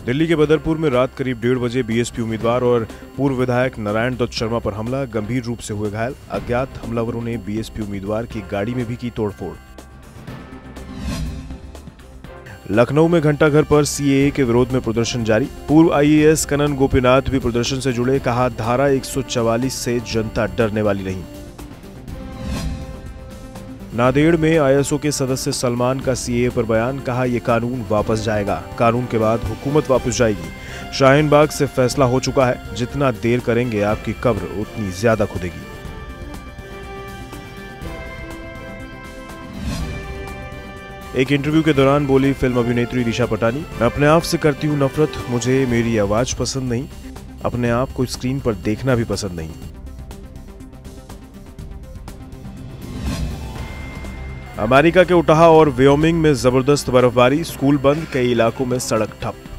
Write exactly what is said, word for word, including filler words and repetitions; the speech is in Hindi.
दिल्ली के बदरपुर में रात करीब डेढ़ बजे बीएसपी उम्मीदवार और पूर्व विधायक नारायण दत्त शर्मा पर हमला, गंभीर रूप से हुए घायल। अज्ञात हमलावरों ने बीएसपी उम्मीदवार की गाड़ी में भी की तोड़फोड़। लखनऊ में घंटाघर पर सीएए के विरोध में प्रदर्शन जारी। पूर्व आईएएस कनन गोपीनाथ भी प्रदर्शन से जुड़े, कहा धारा एक सौ चवालीस से जनता डरने वाली नहीं। नांदेड़ में आईएसओ के सदस्य सलमान का सीएए पर बयान, कहा यह कानून वापस जाएगा, कानून के बाद हुकूमत वापस जाएगी। शाहीन बाग से फैसला हो चुका है, जितना देर करेंगे आपकी कब्र उतनी ज्यादा खुदेगी। एक इंटरव्यू के दौरान बोली फिल्म अभिनेत्री दिशा पटानी, मैं अपने आप से करती हूँ नफरत, मुझे मेरी आवाज पसंद नहीं, अपने आप को स्क्रीन पर देखना भी पसंद नहीं। अमेरिका के उटाह और व्योमिंग में जबरदस्त बर्फबारी, स्कूल बंद, कई इलाकों में सड़क ठप।